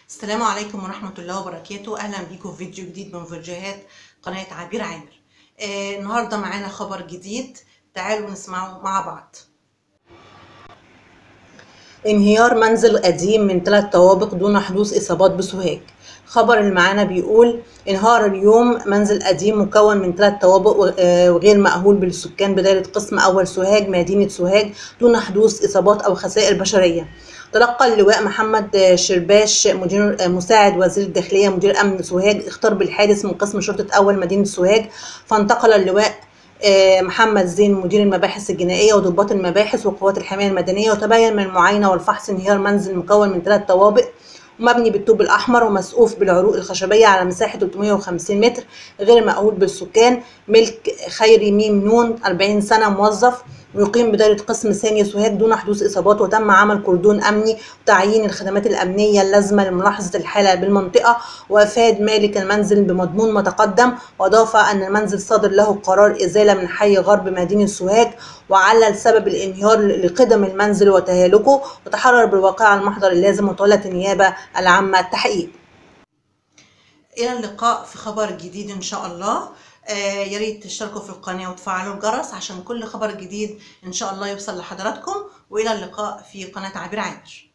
السلام عليكم ورحمة الله وبركاته. أهلا بيكم في فيديو جديد من فيديوهات قناة عبير عامر. النهاردة معانا خبر جديد، تعالوا نسمعه مع بعض. انهيار منزل قديم من 3 طوابق دون حدوث إصابات بسوهاج. خبر اللي معانا بيقول انهار اليوم منزل قديم مكون من 3 طوابق وغير مأهول بالسكان بداية قسم أول سوهاج مدينة سوهاج دون حدوث إصابات أو خسائر بشرية. تلقى اللواء محمد شرباش مدير مساعد وزير الداخلية مدير أمن سوهاج اختار بالحادث من قسم شرطة أول مدينة سوهاج، فانتقل اللواء محمد زين مدير المباحث الجنائية وضباط المباحث وقوات الحماية المدنية. وتبين من المعاينة والفحص انهيار منزل مكون من 3 طوابق ومبني بالطوب الأحمر ومسقوف بالعروق الخشبية على مساحة 350 متر غير مأهول بالسكان، ملك خيري ميم نون 40 سنة، موظف ويقيم بداية قسم ثاني سوهاج دون حدوث إصابات. وتم عمل كردون أمني وتعيين الخدمات الأمنية اللازمة لملاحظة الحالة بالمنطقة. وأفاد مالك المنزل بمضمون ما تقدم، وأضاف أن المنزل صادر له قرار إزالة من حي غرب مدينة سوهاج، وعلل سبب الانهيار لقدم المنزل وتهالكه، وتحرر بالواقع المحضر اللازم، وتولت النيابة العامة التحقيق. إلى اللقاء في خبر جديد إن شاء الله. يا ريت تشتركوا في القناة وتفعلوا الجرس عشان كل خبر جديد إن شاء الله يوصل لحضراتكم. وإلى اللقاء في قناة عبير عامر.